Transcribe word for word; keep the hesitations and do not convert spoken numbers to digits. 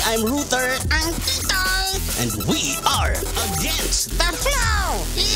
I'm Ruther. I'm Titoy. And we are against The flow.